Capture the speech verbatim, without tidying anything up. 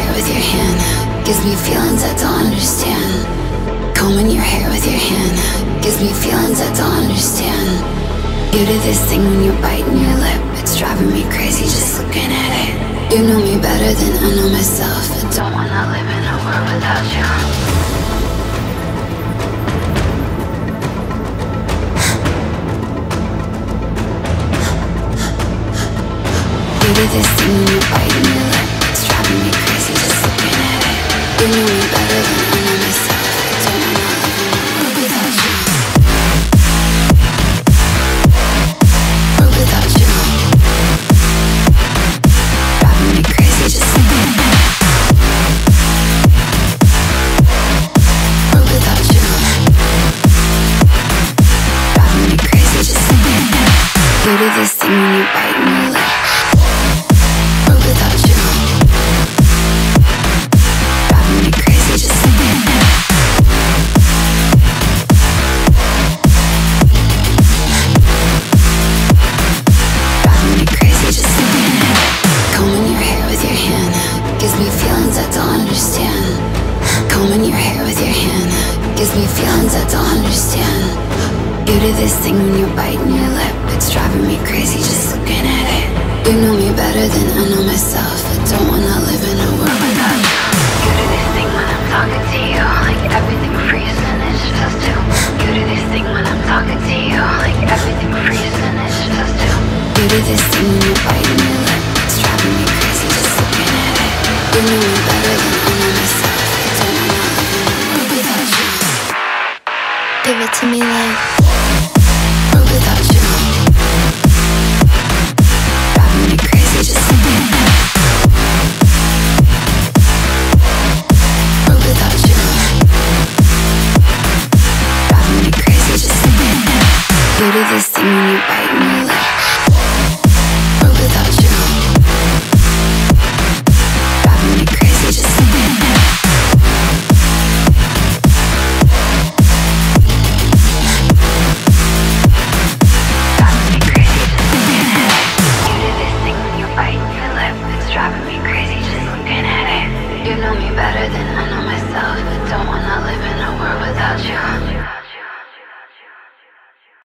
hair with your hand gives me feelings I don't understand. Combing your hair with your hand gives me feelings I don't understand. You do this thing when you're biting your lip, it's driving me crazy just looking at it. You know me better than I know myself. I don't wanna live in a world without you. You do this thing when you're biting your lip, it's driving me crazy just looking at it. You know me better than I know myself. I don't wanna live in a world without you. World without you. Driving me crazy just looking at it. World without you. Driving me crazy just looking at it. You do this thing when you're biting your lip. Without you, driving me crazy just looking at it. Driving me crazy just looking at it. Combing your hair with your hand gives me feelings I don't understand. Combing your hair with your hand gives me feelings I don't understand. You do this thing when you're biting your lip, it's driving me crazy just looking at it. You know me better than I know myself. I don't wanna live in a world without you. You do this thing when I'm talking to you, like everything freezes and it's just you. You do this thing when I'm talking to you, like everything freezes and it's just you. You do this thing when you're biting your lip, it's driving me crazy just looking at it. You know me better than I know myself. I don't wanna live in a world without you. Give it to me like world without you. Driving me crazy just looking at it. World without you. Driving me crazy just looking at it. You do this thing when you're biting your lip.